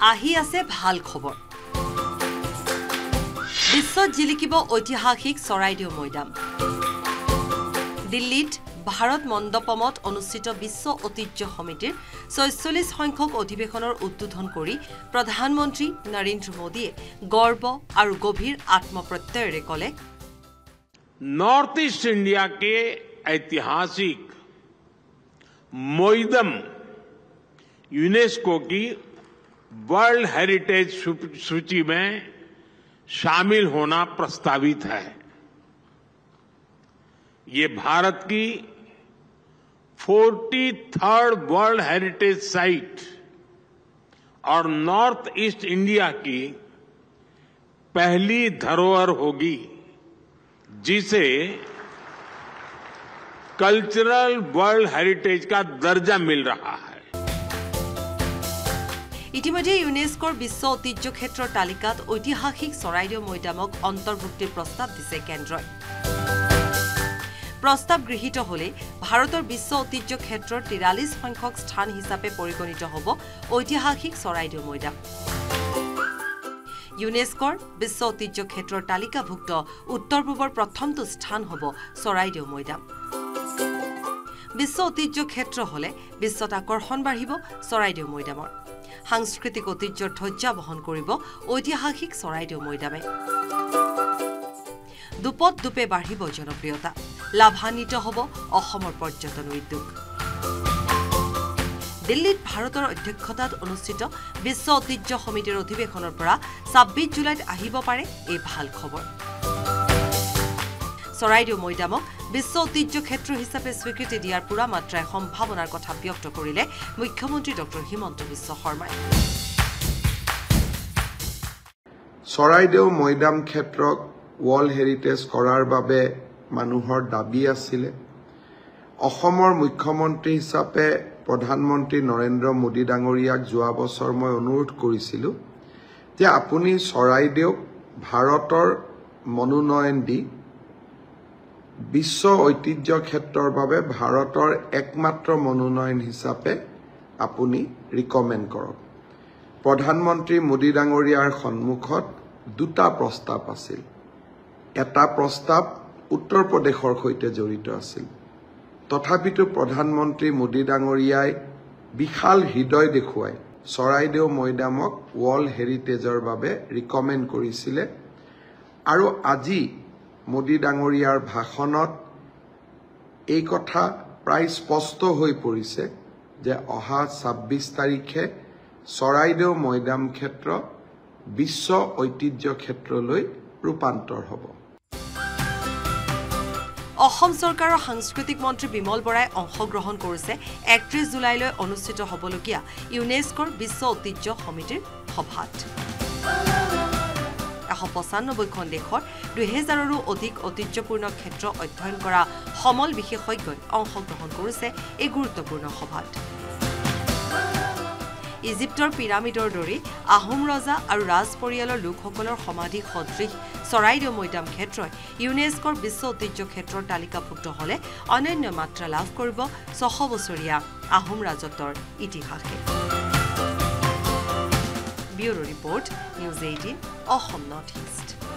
আহি আছে ভাল খবৰ বিশ্বত জিলিকিব ঐতিহাসিক চৰাইদেউ মৈদাম দিল্লীত ভাৰত মণ্ডপমত অনুষ্ঠিত বিশ্ব ঐতিহ্য সমিতিৰ ৪৬ সংখ্যক অধিৱেশনৰ উদ্বোধন কৰি প্ৰধানমন্ত্ৰী নৰেন্দ্ৰ মোদীয়ে গৰ্ব আৰু গভীৰ আত্মপ্ৰত্যয়েৰে ক'লে नॉर्थ ईस्ट इंडिया के ऐतिहासिक मोइदम यूनेस्को की वर्ल्ड हेरिटेज सूची में शामिल होना प्रस्तावित है ये भारत की 43rd वर्ल्ड हेरिटेज साइट और नॉर्थ ईस्ट इंडिया की पहली धरोहर होगी जिसे कल्चरल वर्ल्ड हेरिटेज का दर्जा मिल रहा है ইতিমধ্যে ইউনেস্কোৰ বিশ্ব ঐতিহ্য ক্ষেত্ৰৰ তালিকাত ঐতিহাসিক চৰাইদেউ মৈদামক অন্তৰ্ভুক্তিৰ প্ৰস্তাৱ দিছে কেন্দ্ৰই প্ৰস্তাৱ গৃহীত হলে ভাৰতৰ বিশ্ব ঐতিহ্য ক্ষেত্ৰৰ 43 সংখ্যক স্থান হিচাপে পৰিগণিত হ'ব ঐতিহাসিক চৰাইদেউ মৈদাম ইউনেস্কোৰ বিশ্ব ঐতিহ্য ক্ষেত্ৰৰ তালিকাভুক্ত উত্তৰ পূবৰ প্ৰথমটো স্থান হ'ব চৰাইদেউ মৈদাম বিশ্ব ঐতিহ্য ক্ষেত্ৰ হলে বিশ্বত আকৰ্ষণ বাঢ়িব চৰাইদেউ মৈদামৰ সাংস্কৃতিক ঐতিহ্যৰ ধ্বজা বহন কৰিব ঐতিহাসিক চৰাইদেউ মৈদামে দুপত দুপে বাঢ়িব জনপ্ৰিয়তা লাভান্বিত হ'ব অসমৰ পৰ্যটন উদ্যোগ দিল্লীত ভাৰতৰ অধ্যক্ষতাত অনুষ্ঠিত বিশ্ব ঐতিহ্য সমিতিৰ অধিৱেশনৰ পৰা ২৬ জুলাইত আহিব পাৰে এই ভাল খবৰ চৰাইদেউ মৈদামক বিশ্ব ঐতিহ্য ক্ষেত্ৰ হিচাপে স্বীকৃতি দিয়াৰ পুৰা মাত্ৰায় সম্ভাৱনাৰ কথা ব্যক্ত কৰিলে মুখ্যমন্ত্ৰী ডক্টৰ হিমন্ত বিশ্ব শৰ্মাই চৰাইদেউ মৈদাম ক্ষেত্ৰক ৱৰ্ল্ড হেৰিটেজ কৰাৰ বাবে মানুহৰ দাবী আছিল অসমৰ মুখ্যমন্ত্ৰী হিচাপে প্ৰধানমন্ত্ৰী নৰেন্দ্ৰ মোদী ডাঙৰীয়াক যোৱা বছৰ মই অনুৰোধ কৰিছিলো যে আপুনি চৰাইদেউক ভাৰতৰ মনোনয়ন দি বিশ্ব ঐতিহ্য ক্ষেত্ৰৰ বাবে ভাৰতৰ একমাত্ৰ মনোনয়ন হিচাপে আপুনি ৰিকমেণ্ড কৰক প্ৰধানমন্ত্ৰী মোদী ডাঙৰীয়াৰ সন্মুখত দুটা প্ৰস্তাৱ আছিল এটা প্ৰস্তাৱ উত্তৰ প্ৰদেশৰ সৈতে জড়িত আছিল তথাপিতো প্ৰধানমন্ত্ৰী মোদী ডাঙৰীয়াই বিশাল হৃদয় দেখুৱাই চৰাইদেউ মৈদামক ৱৰ্ল্ড হেৰিটেজৰ বাবে ৰিকমেণ্ড কৰিছিলে আৰু আজি মোদী ডাঙৰীয়াৰ ভাষণত এই কথা প্ৰায় স্পষ্ট হৈ পৰিছে যে অহা ২৬ তাৰিখে চৰাইদেউ মৈদাম ক্ষেত্ৰ বিশ্ব ঐতিহ্য ক্ষেত্ৰলৈ ৰূপান্তৰ হ'ব অসম চৰকাৰৰ সাংস্কৃতিক মন্ত্ৰী বিমল বৰাই অংশগ্ৰহণ কৰিছে ৩১ জুলাইলৈ অনুষ্ঠিত হ'বলগীয়া ইউনেস্কোৰ বিশ্ব ঐতিহ্য সমিতিৰ সভাত ১৯৫খন দেশৰ ২০০০ৰো অধিক ঐতিহ্যপূৰ্ণ ক্ষেত্ৰ অধ্যয়ন কৰা সমল বিশেষজ্ঞই অংশগ্ৰহণ কৰিছে এই গুৰুত্বপূৰ্ণ সভাত ইজিপ্তৰ পিৰামিডৰ দৰে আহোম ৰজা আৰু ৰাজ পৰিয়ালৰ লোকসকলৰ সমাধি সদৃশ চৰাইদেউ মৈদাম ক্ষেত্ৰই ইউনেস্কোৰ বিশ্ব ঐতিহ্য ক্ষেত্ৰৰ তালিকাভুক্ত হলে অনন্য মাত্ৰা লাভ কৰিব ৬০০ বছৰীয়া আহোম ৰাজত্বৰ ইতিহাসে bureau report news ১৮ Assam north east